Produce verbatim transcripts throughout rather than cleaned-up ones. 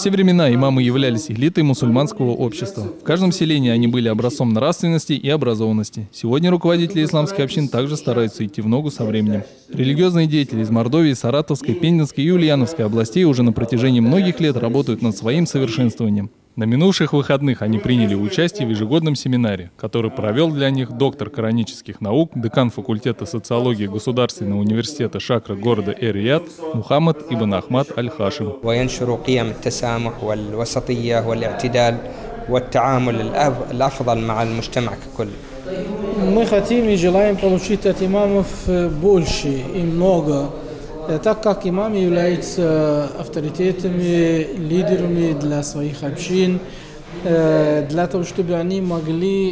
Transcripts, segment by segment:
те времена имамы являлись элитой мусульманского общества. В каждом селении они были образцом нравственности и образованности. Сегодня руководители исламских общин также стараются идти в ногу со временем. Религиозные деятели из Мордовии, Саратовской, Пензенской и Ульяновской областей уже на протяжении многих лет работают над своим совершенствованием. На минувших выходных они приняли участие в ежегодном семинаре, который провел для них доктор коранических наук, декан факультета социологии Государственного университета Шакра города Эр-Рияд Мухаммад ибн Ахмад Аль-Хашим. Мы хотим и желаем получить от имамов больше и много, так как имамы являются авторитетами, лидерами для своих общин, для того, чтобы они могли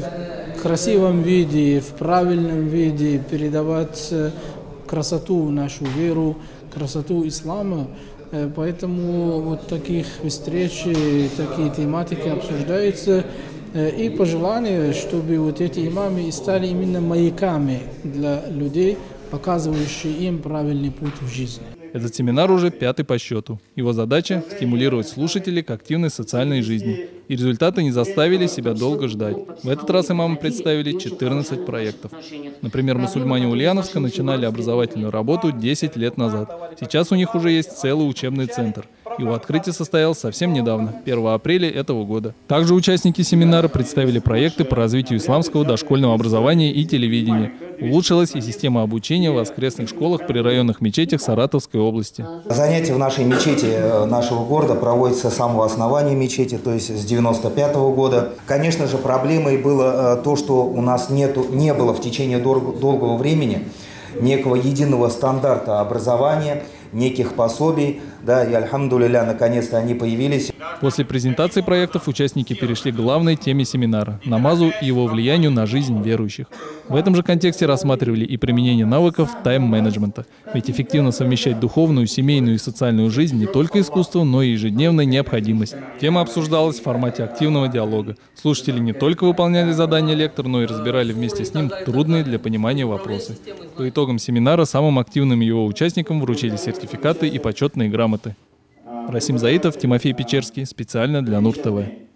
в красивом виде, в правильном виде передавать красоту нашу веру, красоту ислама. Поэтому вот таких встреч, такие тематики обсуждаются. И пожелание, чтобы вот эти имамы стали именно маяками для людей, показывающие им правильный путь в жизни. Этот семинар уже пятый по счету. Его задача – стимулировать слушателей к активной социальной жизни. И результаты не заставили себя долго ждать. В этот раз имамы представили четырнадцать проектов. Например, мусульмане Ульяновска начинали образовательную работу десять лет назад. Сейчас у них уже есть целый учебный центр. Его открытие состоялось совсем недавно, первого апреля этого года. Также участники семинара представили проекты по развитию исламского дошкольного образования и телевидения. Улучшилась и система обучения в воскресных школах при районных мечетях Саратовской области. Занятия в нашей мечети нашего города проводятся с самого основания мечети, то есть с девяносто пятого года. Конечно же, проблемой было то, что у нас нету, не было в течение долгого времени некого единого стандарта образования, неких пособий, да, и альхамдулилля, наконец-то они появились. После презентации проектов участники перешли к главной теме семинара – намазу и его влиянию на жизнь верующих. В этом же контексте рассматривали и применение навыков тайм-менеджмента. Ведь эффективно совмещать духовную, семейную и социальную жизнь не только искусство, но и ежедневная необходимость. Тема обсуждалась в формате активного диалога. Слушатели не только выполняли задания лектора, но и разбирали вместе с ним трудные для понимания вопросы. По итогам семинара самым активным его участникам вручили сертификаты и почетные грамоты. Расим Заитов, Тимофей Печерский. Специально для Нур ТВ.